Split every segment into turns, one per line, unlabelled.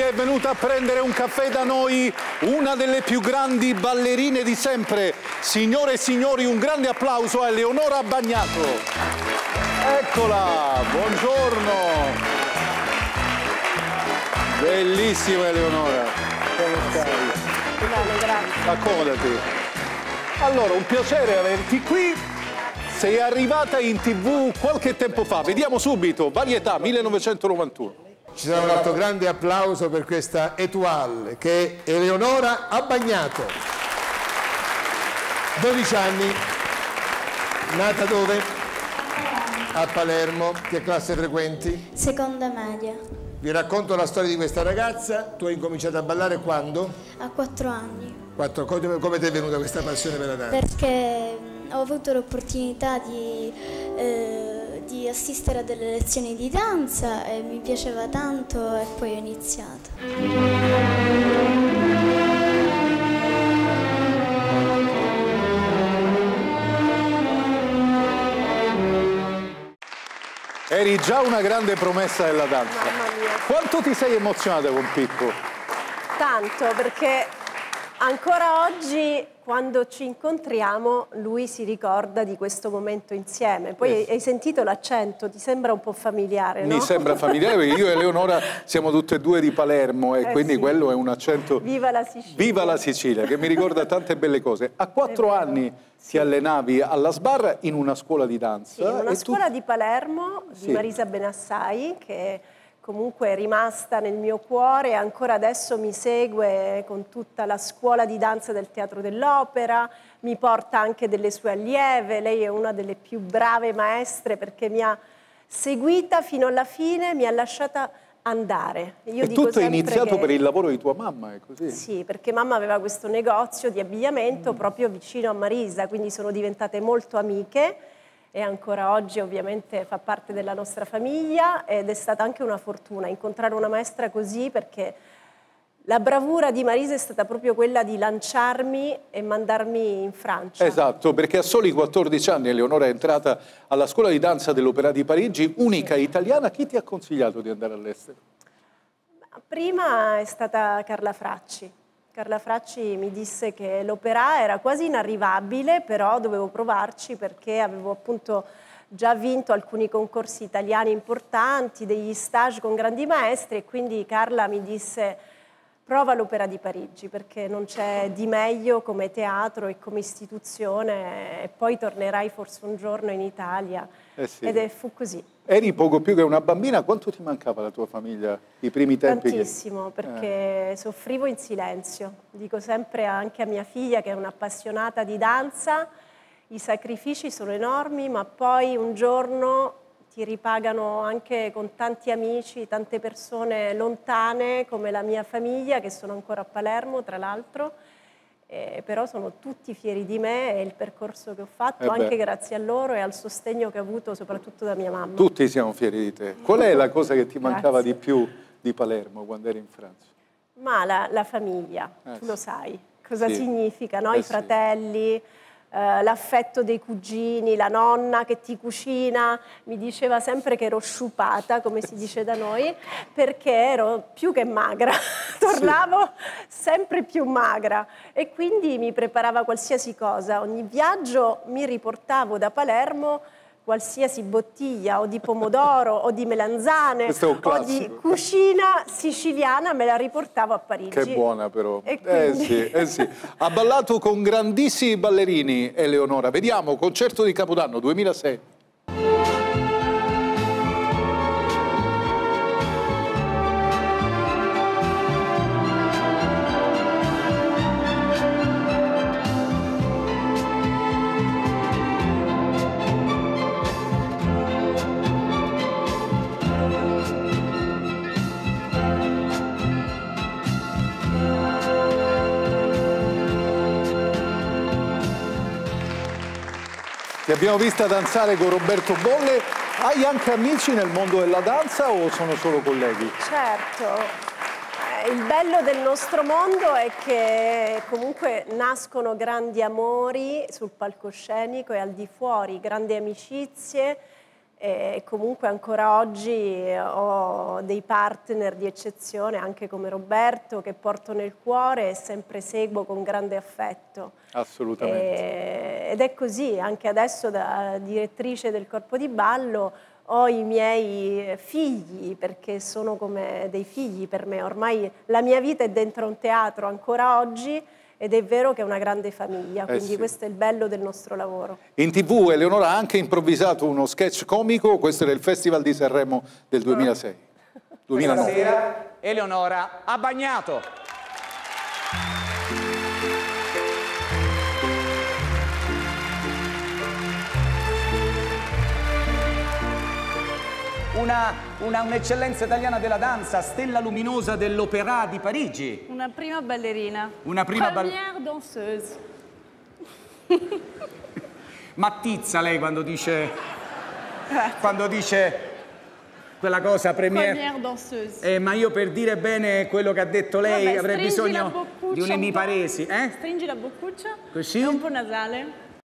è venuta a prendere un caffè da noi una delle più grandi ballerine di sempre. Signore e signori, un grande applauso a Eleonora Bagnato. Eccola, buongiorno. Bellissima Eleonora. Come stai?
Bene, grazie.
Accomodati. Allora, un piacere averti qui. Sei arrivata in TV qualche tempo fa. Vediamo subito. Varietà 1991.
Ci sarà un altro grande applauso per questa étoile che è Eleonora Bagnato. 12 anni, nata dove? A Palermo. Che classe frequenti?
Seconda media.
Vi racconto la storia di questa ragazza. Tu hai incominciato a ballare quando?
A 4 anni.
Come ti è venuta questa passione per la danza?
Perché ho avuto l'opportunità di assistere a delle lezioni di danza e mi piaceva tanto e poi ho iniziato.
Eri già una grande promessa della danza.
Mamma mia.
Quanto ti sei emozionata con Pippo?
Tanto, perché ancora oggi, quando ci incontriamo, lui si ricorda di questo momento insieme. Poi hai sentito l'accento, ti sembra un po' familiare, no?
Mi sembra familiare perché io e Eleonora siamo tutte e due di Palermo e quindi
sì.
quello è un accento...
Viva la Sicilia!
Viva la Sicilia, che mi ricorda tante belle cose. A 4 anni ti allenavi alla Sbarra in una scuola di danza.
Sì, in una scuola di Palermo, di Marisa Benassai, che comunque è rimasta nel mio cuore e ancora adesso mi segue con tutta la scuola di danza del Teatro dell'Opera, mi porta anche delle sue allieve, lei è una delle più brave maestre perché mi ha seguita fino alla fine, mi ha lasciata andare. Io
e tutto è iniziato per il lavoro di tua mamma, è così?
Sì, perché mamma aveva questo negozio di abbigliamento proprio vicino a Marisa, quindi sono diventate molto amiche e ancora oggi ovviamente fa parte della nostra famiglia ed è stata anche una fortuna incontrare una maestra così, perché la bravura di Marisa è stata proprio quella di lanciarmi e mandarmi in Francia.
Esatto, perché a soli 14 anni Eleonora è entrata alla scuola di danza dell'Opera di Parigi, unica italiana. Chi ti ha consigliato di andare all'estero?
Prima è stata Carla Fracci. Carla Fracci mi disse che l'opera era quasi inarrivabile, però dovevo provarci perché avevo appunto già vinto alcuni concorsi italiani importanti, degli stage con grandi maestri e quindi Carla mi disse prova l'Opera di Parigi perché non c'è di meglio come teatro e come istituzione e poi tornerai forse un giorno in Italia ed fu così.
Eri poco più che una bambina, quanto ti mancava la tua famiglia i primi tempi?
Tantissimo, perché soffrivo in silenzio. Dico sempre anche a mia figlia che è un'appassionata di danza, i sacrifici sono enormi, ma poi un giorno ti ripagano anche con tanti amici, tante persone lontane come la mia famiglia, che sono ancora a Palermo tra l'altro, però sono tutti fieri di me e il percorso che ho fatto, anche grazie a loro e al sostegno che ho avuto soprattutto da mia mamma.
Tutti siamo fieri di te. Qual è la cosa che ti mancava di più di Palermo quando eri in Francia?
Ma la famiglia, tu lo sai, cosa significa, no? I fratelli, l'affetto dei cugini, la nonna che ti cucina, mi diceva sempre che ero sciupata, come si dice da noi, perché ero più che magra, tornavo sempre più magra e quindi mi preparava qualsiasi cosa, ogni viaggio mi riportavo da Palermo qualsiasi bottiglia o di pomodoro o di melanzane o di cucina siciliana me la riportavo a Parigi.
Che buona però.
Quindi...
sì. Ha ballato con grandissimi ballerini Eleonora. Vediamo, concerto di Capodanno 2006. Ti abbiamo vista danzare con Roberto Bolle. Hai anche amici nel mondo della danza o sono solo colleghi?
Certo, il bello del nostro mondo è che comunque nascono grandi amori sul palcoscenico e al di fuori, grandi amicizie e comunque ancora oggi ho dei partner di eccezione, anche come Roberto, che porto nel cuore e sempre seguo con grande affetto.
Assolutamente.
Ed è così, anche adesso da direttrice del corpo di ballo ho i miei figli, perché sono come dei figli per me. Ormai la mia vita è dentro un teatro ancora oggi, ed è vero che è una grande famiglia, quindi
sì.
Questo è il bello del nostro lavoro.
In TV Eleonora ha anche improvvisato uno sketch comico, questo era il Festival di Sanremo del 2006. 2009.
Stasera Eleonora ha bagnato. Un'eccellenza italiana della danza, stella luminosa dell'Opéra di Parigi.
Una prima ballerina.
Una prima
Première danseuse.
Mattizza lei quando dice quella cosa première
danseuse.
Ma io per dire bene quello che ha detto lei
Vabbè,
avrei bisogno di un'emiparesi.
Stringi la boccuccia.
Così?
È un po' nasale.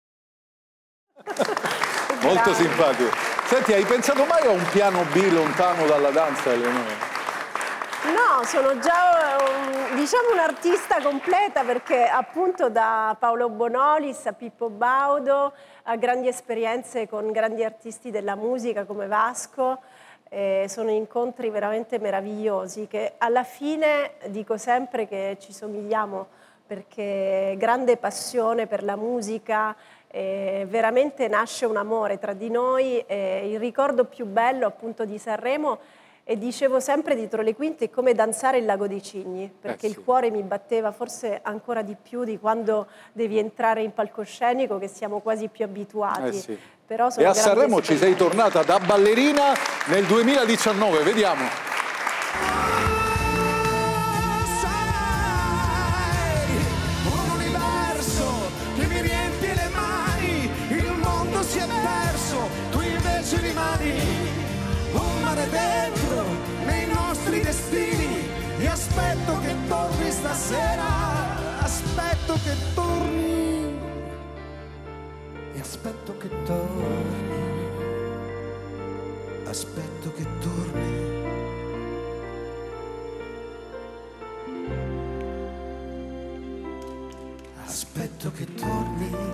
Molto simpatico. Senti, hai pensato mai a un piano B lontano dalla danza, Eleonora?
No, sono già diciamo un'artista completa, perché appunto da Paolo Bonolis a Pippo Baudo a grandi esperienze con grandi artisti della musica come Vasco, sono incontri veramente meravigliosi che alla fine dico sempre che ci somigliamo, perché grande passione per la musica, veramente nasce un amore tra di noi. Il ricordo più bello appunto di Sanremo, e dicevo sempre dietro le quinte, è come danzare il Lago dei Cigni, perché
sì.
il cuore mi batteva forse ancora di più di quando devi entrare in palcoscenico, che siamo quasi più abituati.
Sì.
Però sono
e a Sanremo ci sei
esperienze.
tornata da ballerina nel 2019, vediamo.
Un universo che mi riempie le mani, il mondo si è perso, tu invece rimani. Un mare dentro nei nostri destini, e aspetto che torni stasera, aspetto che torni, e aspetto che torni, aspetto che torni. Aspetto che torni.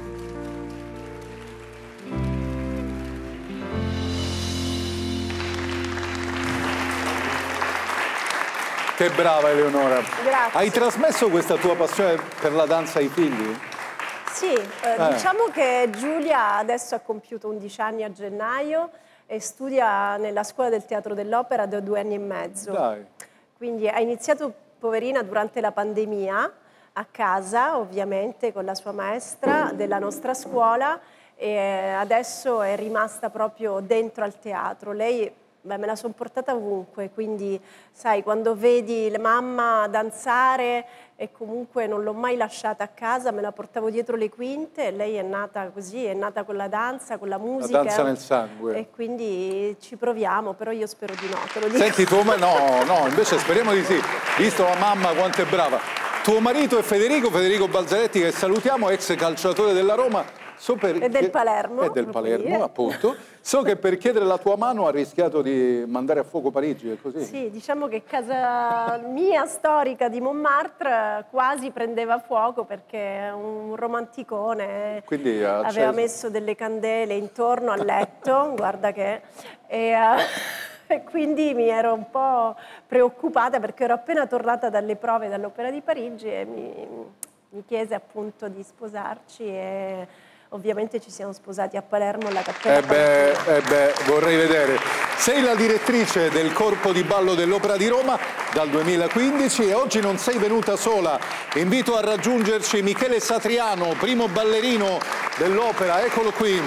Che brava Eleonora.
Grazie.
Hai trasmesso questa tua passione per la danza ai figli?
Sì, diciamo che Giulia adesso ha compiuto 11 anni a gennaio e studia nella scuola del Teatro dell'Opera da 2 anni e mezzo.
Dai.
Quindi ha iniziato, poverina, durante la pandemia, a casa ovviamente con la sua maestra della nostra scuola, e adesso è rimasta proprio dentro al teatro. Lei, beh, me la sono portata ovunque, quindi sai, quando vedi la mamma danzare, e comunque non l'ho mai lasciata a casa, me la portavo dietro le quinte, e lei è nata così, è nata con la danza, con la musica.
La danza nel sangue.
E quindi ci proviamo, però io spero di no, te lo dico.
Senti, no, invece speriamo di sì, visto la mamma quanto è brava. Tuo marito è Federico Balzaretti, che salutiamo, ex calciatore della Roma.
E del Palermo.
E del Palermo, appunto. So che per chiedere la tua mano ha rischiato di mandare a fuoco Parigi, è così?
Sì, diciamo che casa mia storica di Montmartre quasi prendeva fuoco, perché è un romanticone.
Quindi
aveva messo delle candele intorno al letto, guarda che... E quindi mi ero un po' preoccupata, perché ero appena tornata dalle prove dall'Opera di Parigi, e mi chiese appunto di sposarci, e ovviamente ci siamo sposati a Palermo alla Cappella.
Vorrei vedere. Sei la direttrice del corpo di ballo dell'Opera di Roma dal 2015 e oggi non sei venuta sola. Invito a raggiungerci Michele Satriano, primo ballerino dell'Opera. Eccolo qui.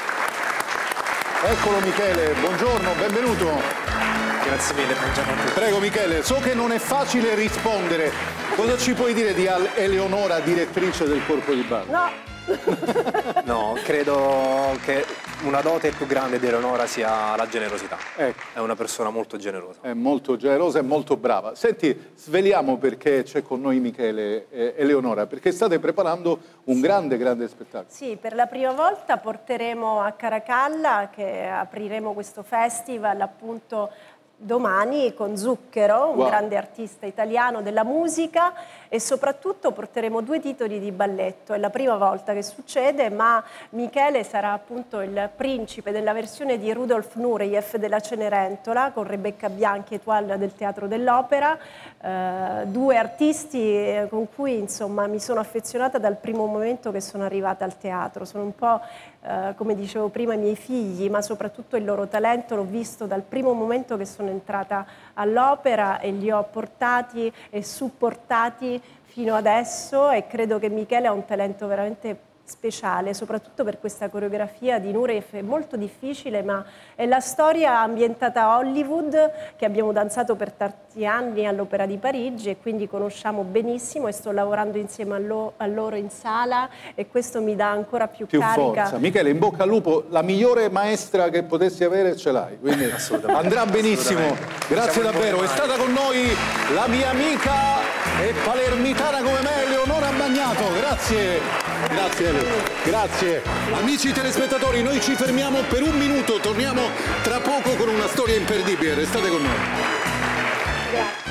Eccolo Michele, buongiorno, benvenuto.
Grazie mille, buongiorno a tutti.
Prego Michele, so che non è facile rispondere. Cosa ci puoi dire di Eleonora, direttrice del corpo di ballo?
No,
No, credo che una dote più grande di Eleonora sia la generosità.
Ecco.
È una persona molto generosa.
È molto generosa e molto brava. Senti, sveliamo perché c'è con noi Michele e Eleonora, perché state preparando un grande spettacolo.
Sì, per la prima volta porteremo a Caracalla, che apriremo questo festival appunto domani con Zucchero, un grande artista italiano della musica, e soprattutto porteremo 2 titoli di balletto. È la prima volta che succede, ma Michele sarà appunto il principe della versione di Rudolf Nureyev della Cenerentola, con Rebecca Bianchi, étoile del Teatro dell'Opera, 2 artisti con cui insomma mi sono affezionata dal primo momento che sono arrivata al teatro. Sono un po', come dicevo prima, i miei figli, ma soprattutto il loro talento l'ho visto dal primo momento che sono entrata all'opera e li ho portati e supportati fino adesso, e credo che Michele ha un talento veramente speciale, soprattutto per questa coreografia di Nureyev. È molto difficile, ma è la storia ambientata a Hollywood, che abbiamo danzato per tanti anni all'Opera di Parigi e quindi conosciamo benissimo, e sto lavorando insieme a loro in sala, e questo mi dà ancora più carica.
Forza. Michele, in bocca al lupo, la migliore maestra che potessi avere ce l'hai, quindi andrà benissimo. Grazie davvero, è stata con noi la mia amica e palermitana come me, Eleonora Bagnato. Grazie. Grazie Ele. Grazie. Amici telespettatori, noi ci fermiamo per un minuto, torniamo tra poco con una storia imperdibile. Restate con noi.
Grazie.